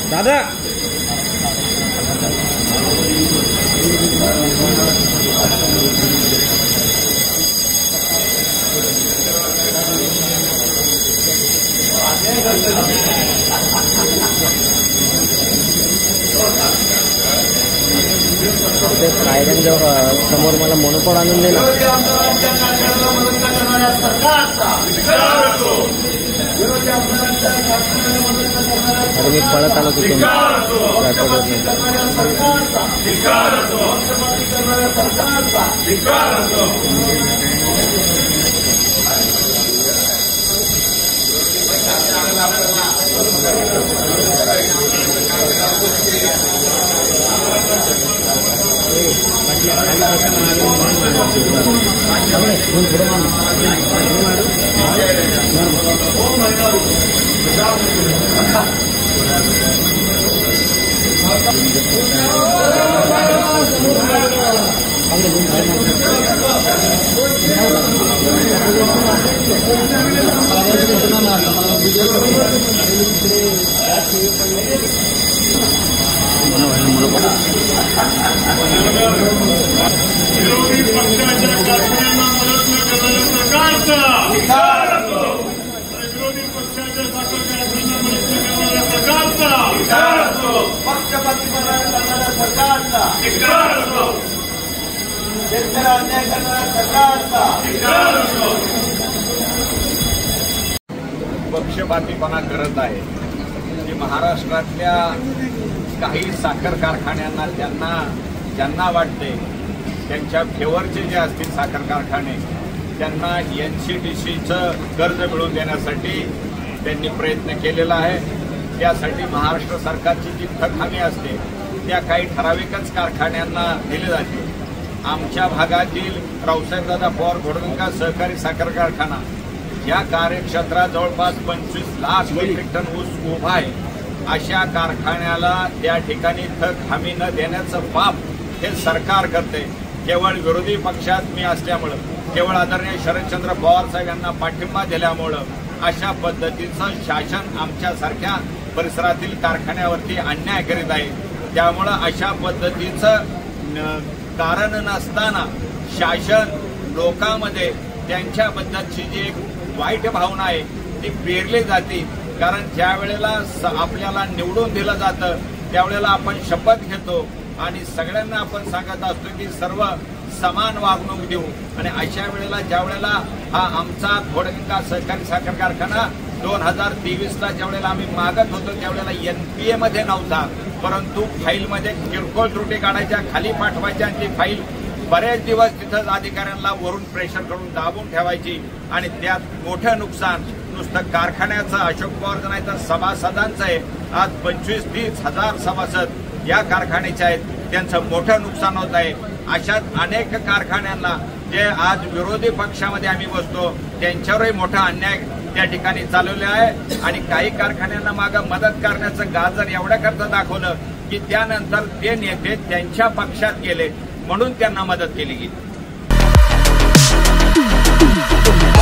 दादा कायद्यांच्या समोर मला मोनोपॉल आणून दिला अरे मी पळत आलो तिथून विरोधी पक्षाच्या कारखान्यांना मदत न करणाऱ्या सरकारचा विरोधी पक्षाच्या साखर कारखान्यांना मदत न करणाऱ्या सरकारचा पक्षपाती करणाऱ्या सरकारचा शेतकऱ्यांना अन्याय करणाऱ्या सरकारचा पक्षपातीपणा करत आहे की महाराष्ट्रातल्या काही साखर कारखान्यांना ज्यांना वाटते त्यांच्या फेवरचे जे असतील साखर कारखाने त्यांना NCDCचं कर्ज मिळवून देण्यासाठी त्यांनी प्रयत्न केलेला आहे। त्यासाठी महाराष्ट्र सरकारची जी थक हमी असते त्या काही ठराविकच कारखान्यांना दिली जाते। आमच्या भागातील रावसाहेबदादा पवार घोडबंका सहकारी साखर कारखाना या कार्यक्षेत्रात जवळपास 25 लाख मेट्रिक टन ऊस उभा आहे। अशा कारखान्याला त्या ठिकाणी थक हमी न देण्याचं पाप हे सरकार करते। केवळ विरोधी पक्षात मी असल्यामुळे केवळ आदरणीय शरदचंद्र पवार साहेब यांना पाठिंबा दिल्यामुळे अशा पद्धतीचं शासन आमच्यासारख्या परिसरातील कारखान्यावरती अन्याय करीत आहे। त्यामुळे अशा पद्धतीचं कारण नसताना शासन लोकांमध्ये त्यांच्याबद्दलची जी एक वाईट भावना आहे ती पेरली जाते। कारण ज्या वेळेला आपल्याला निवडून दिलं जातं त्यावेळेला आपण शपथ घेतो आणि सगळ्यांना आपण सांगत असतो की सर्व समान वागणूक देऊ आणि अशा वेळेला ज्या वेळेला हा आमचा घोडबंका सहकारी साखर कारखाना 2023ला ज्या वेळेला आम्ही मागत होतो त्यावेळेला NPA मध्ये नव्हता, परंतु फाईलमध्ये किरकोळ त्रुटी काढायच्या खाली पाठवायच्या आणि ती फाईल बरेच दिवस तिथंच अधिकाऱ्यांना वरून प्रेशर करून दाबून ठेवायची आणि त्यात मोठं नुकसान नुसतं कारखान्याचं अशोक पवारचं नाही तर सभासदांचं आहे। आज 25-30 हजार सभासद या कारखान्याचे आहेत, त्यांचं मोठं नुकसान होत आहे। अशाच अनेक कारखान्यांना जे आज विरोधी पक्षामध्ये आम्ही बसतो त्यांच्यावरही मोठा अन्याय त्या ठिकाणी चालवले आहे आणि काही कारखान्यांना मागे मदत करण्याचं गाजर एवढ्याकरता दाखवलं की त्यानंतर ते नेते त्यांच्या पक्षात गेले म्हणून त्यांना मदत केली गेली।